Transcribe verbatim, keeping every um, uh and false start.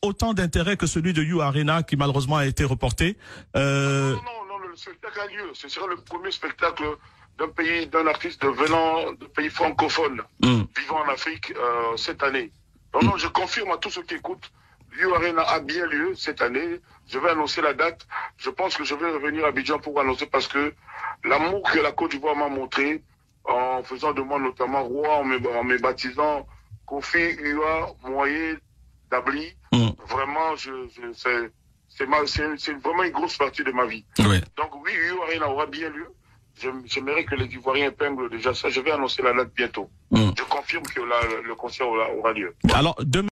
autant d'intérêt que celui de You Arena qui malheureusement a été reporté. Euh... Non, non, non, le spectacle a lieu. Ce sera le premier spectacle d'un pays, d'un artiste de venant de pays francophones mm. vivant en Afrique euh, cette année. Non, mm. non, je confirme à tous ceux qui écoutent, You Arena a bien lieu cette année. Je vais annoncer la date. Je pense que je vais revenir à Abidjan pour annoncer parce que l'amour que la Côte d'Ivoire m'a montré en faisant de moi notamment roi, en me, en me baptisant Kofi Ua Moye Dabli, mm. vraiment, je, je, c'est, c'est, ma, c'est, c'est vraiment une grosse partie de ma vie. Oui. Donc oui, You Arena aura bien lieu. J'aimerais que les Ivoiriens épinglent déjà ça. Je vais annoncer la date bientôt. Mm. Je confirme que la, le concert aura, aura lieu. Alors, demain